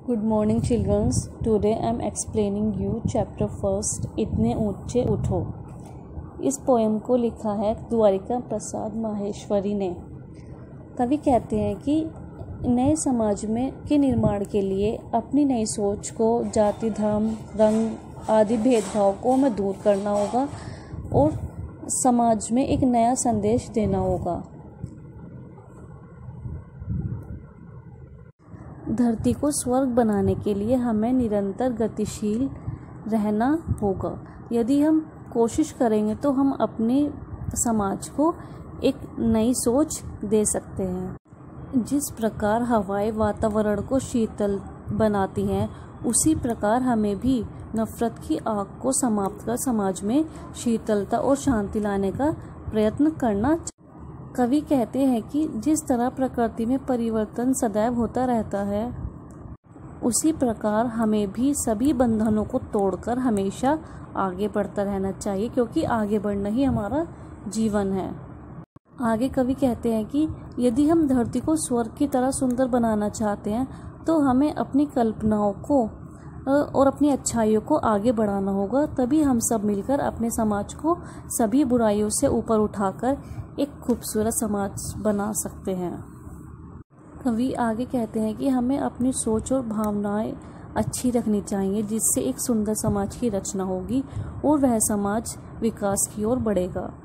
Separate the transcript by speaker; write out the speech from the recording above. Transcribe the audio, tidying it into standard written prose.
Speaker 1: Good morning children. Today I am explaining you chapter first इतने ऊंचे उठो। इस पोएम को लिखा है द्वारिका प्रसाद माहेश्वरी ने। कवि कहते हैं कि नए समाज में के निर्माण के लिए अपनी नई सोच को जाति धर्म रंग आदि भेदभाव को हमें दूर करना होगा और समाज में एक नया संदेश देना होगा। धरती को स्वर्ग बनाने के लिए हमें निरंतर गतिशील रहना होगा। यदि हम कोशिश करेंगे तो हम अपने समाज को एक नई सोच दे सकते हैं। जिस प्रकार हवाएं वातावरण को शीतल बनाती हैं, उसी प्रकार हमें भी नफरत की आग को समाप्त कर समाज में शीतलता और शांति लाने का प्रयत्न करना चाहिए। कवि कहते हैं कि जिस तरह प्रकृति में परिवर्तन सदैव होता रहता है, उसी प्रकार हमें भी सभी बंधनों को तोड़कर हमेशा आगे बढ़ता रहना चाहिए, क्योंकि आगे बढ़ना ही हमारा जीवन है। आगे कवि कहते हैं कि यदि हम धरती को स्वर्ग की तरह सुंदर बनाना चाहते हैं, तो हमें अपनी कल्पनाओं को और अपनी अच्छाइयों को आगे बढ़ाना होगा। तभी हम सब मिलकर अपने समाज को सभी बुराइयों से ऊपर उठाकर एक खूबसूरत समाज बना सकते हैं। कवि आगे कहते हैं कि हमें अपनी सोच और भावनाएं अच्छी रखनी चाहिए, जिससे एक सुंदर समाज की रचना होगी और वह समाज विकास की ओर बढ़ेगा।